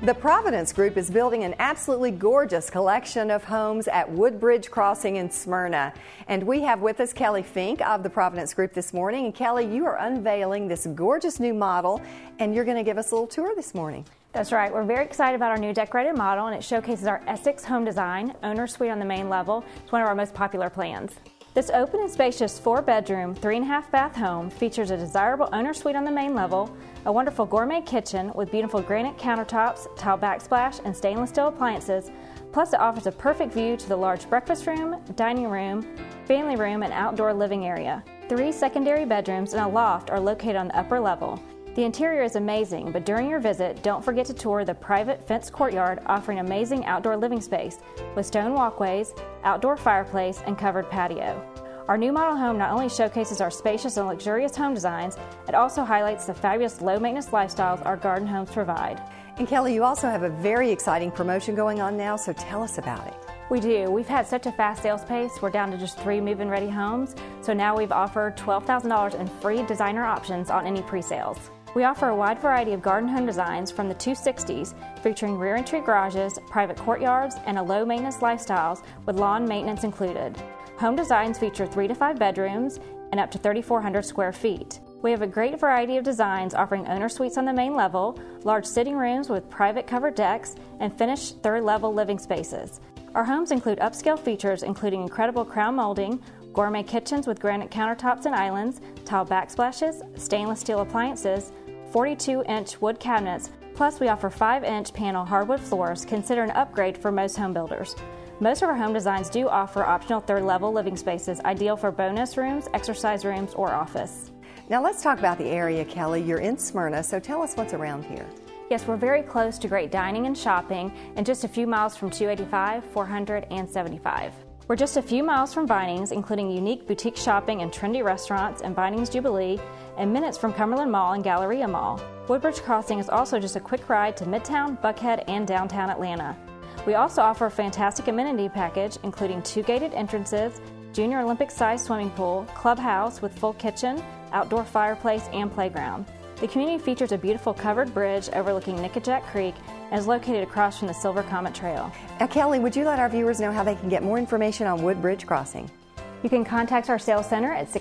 The Providence Group is building an absolutely gorgeous collection of homes at Woodbridge Crossing in Smyrna. And we have with us Kelly Fink of the Providence Group this morning. And Kelly, you are unveiling this gorgeous new model, and you're going to give us a little tour this morning. That's right. We're very excited about our new decorated model, and it showcases our Essex home design. Owner suite on the main level. It's one of our most popular plans. This open and spacious 4-bedroom, 3.5-bath home features a desirable owner suite on the main level, a wonderful gourmet kitchen with beautiful granite countertops, tile backsplash, and stainless steel appliances. Plus, it offers a perfect view to the large breakfast room, dining room, family room, and outdoor living area. 3 secondary bedrooms and a loft are located on the upper level. The interior is amazing, but during your visit, don't forget to tour the private fenced courtyard offering amazing outdoor living space with stone walkways, outdoor fireplace, and covered patio. Our new model home not only showcases our spacious and luxurious home designs, it also highlights the fabulous low-maintenance lifestyles our garden homes provide. And Kelly, you also have a very exciting promotion going on now, so tell us about it. We do. We've had such a fast sales pace. We're down to just 3 move-in ready homes, so now we've offered $12,000 in free designer options on any pre-sales. We offer a wide variety of garden home designs from the 260s, featuring rear entry garages, private courtyards, and a low-maintenance lifestyles with lawn maintenance included. Home designs feature 3 to 5 bedrooms and up to 3,400 square feet. We have a great variety of designs offering owner suites on the main level, large sitting rooms with private covered decks, and finished third-level living spaces. Our homes include upscale features including incredible crown molding, gourmet kitchens with granite countertops and islands, tile backsplashes, stainless steel appliances, 42-inch wood cabinets, plus we offer 5-inch panel hardwood floors, considered an upgrade for most home builders. Most of our home designs do offer optional third-level living spaces, ideal for bonus rooms, exercise rooms, or office. Now let's talk about the area, Kelly. You're in Smyrna, so tell us what's around here. Yes, we're very close to great dining and shopping, and just a few miles from 285, 400, and 75. We're just a few miles from Vinings, including unique boutique shopping and trendy restaurants in Vinings Jubilee, and minutes from Cumberland Mall and Galleria Mall. Woodbridge Crossing is also just a quick ride to Midtown, Buckhead, and downtown Atlanta. We also offer a fantastic amenity package, including 2 gated entrances, junior Olympic-sized swimming pool, clubhouse with full kitchen, outdoor fireplace, and playground. The community features a beautiful covered bridge overlooking Nickajack Creek and is located across from the Silver Comet Trail. Now, Kelly, would you let our viewers know how they can get more information on Woodbridge Crossing? You can contact our sales center at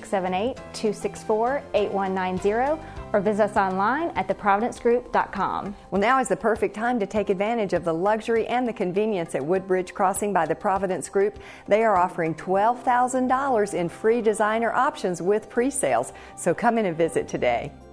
678-264-8190 or visit us online at theprovidencegroup.com. Well, now is the perfect time to take advantage of the luxury and the convenience at Woodbridge Crossing by the Providence Group. They are offering $12,000 in free designer options with pre-sales, so come in and visit today.